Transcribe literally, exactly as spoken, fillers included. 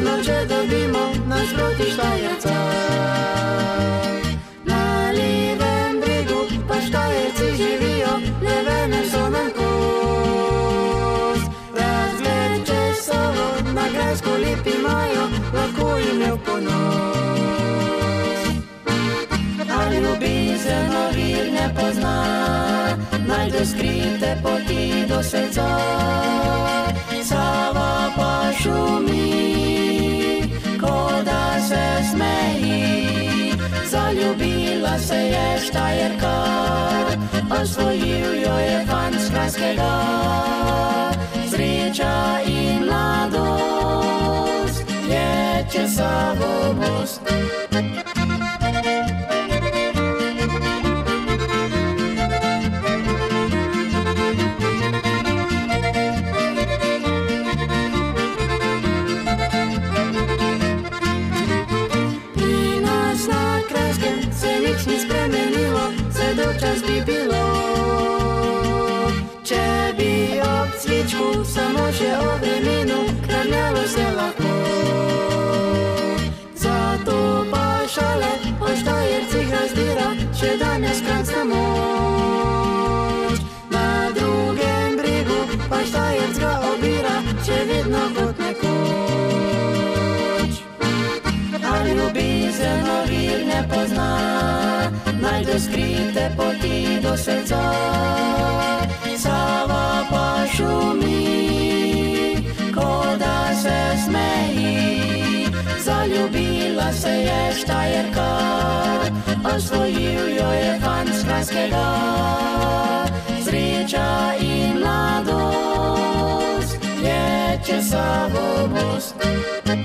noče dobimo nasproti Štajerca. Na levem bregu pa Štajerci živijo, Levene so nam kos. Razgled čez Savo na Grajsko lep imajo, lahko jim je v ponos. A ljubezen ovir ne pozna, najde skrite poti do srca. Sava pa šumi, ko da se smeji. Zaljubila se je Štajerka, osvojil jo je fant z Kranjskega. Sreča in mladost je čez Savo most. Čas bi bilo, če bi ob cvičku samo še o vremenu kramljalo se lahko. Zato pa šale o Štajercih razdira še danes Kranjska moč. Na drugem bregu pa Štajerc ga obira še vedno kot nekoč. A ljubezen ovir ne pozna, najde skrite poti do srca. Sava pa šumi, ko da se smeji. Zaljubila se je Štajerka, osvojil jo je fant z Kranjskega. Sreča in mladost je čez Savo most.